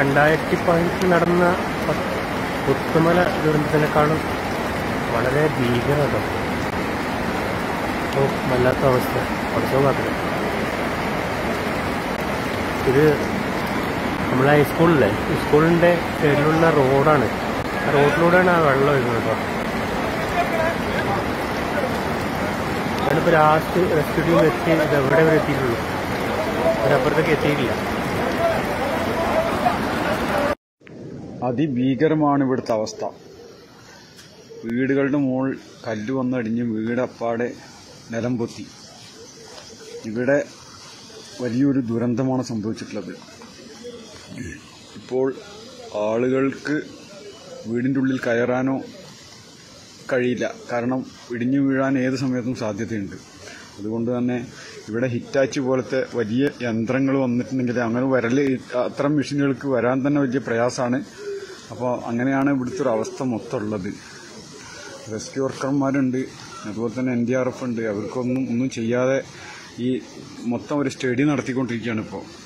2015 നടന്ന പുത്തുമല ദുരന്തത്തിനേക്കാളും വളരെ ഭീകരത. വല്ലാത്ത അവസ്ഥ. പഠിച്ചോക്കാത്തില്ല. ഇത് നമ്മളെ ഹൈസ്കൂളിലെ സ്കൂളിൻ്റെ സൈഡിലുള്ള റോഡാണ്. ആ റോഡിലൂടെയാണ് ആ വെള്ളം വരുന്നത് കേട്ടോ. ഞാനിപ്പോൾ ലാസ്റ്റ് റെസ്ക്യൂ ടീം എത്തി. ഇത് എവിടെ വരെ എത്തിയിട്ടുള്ളൂ, അവരപ്പുറത്തേക്ക് എത്തിയിട്ടില്ല. അതിഭീകരമാണ് ഇവിടുത്തെ അവസ്ഥ. വീടുകളുടെ മുകളിൽ കല്ല് വന്നടിഞ്ഞ് വീടപ്പാടെ നിലം പൊത്തി. ഇവിടെ വലിയൊരു ദുരന്തമാണ് സംഭവിച്ചിട്ടുള്ളത്. ഇപ്പോൾ ആളുകൾക്ക് വീടിൻ്റെ ഉള്ളിൽ കയറാനോ കഴിയില്ല. കാരണം ഇടിഞ്ഞു വീഴാൻ ഏത് സമയത്തും സാധ്യതയുണ്ട്. അതുകൊണ്ട് തന്നെ ഇവിടെ ഹിറ്റാച്ചി പോലത്തെ വലിയ യന്ത്രങ്ങൾ വന്നിട്ടുണ്ടെങ്കിൽ അങ്ങനെ അത്തരം മെഷീനുകൾക്ക് വരാൻ തന്നെ വലിയ പ്രയാസമാണ്. അപ്പോൾ അങ്ങനെയാണ് ഇവിടുത്തെ ഒരു അവസ്ഥ മൊത്തമുള്ളത്. റെസ്ക്യൂ വർക്കർമാരുണ്ട്, അതുപോലെ തന്നെ NDRF ഉണ്ട്. അവർക്കൊന്നും ചെയ്യാതെ ഈ മൊത്തം ഒരു സ്റ്റഡി നടത്തിക്കൊണ്ടിരിക്കുകയാണ് ഇപ്പോൾ.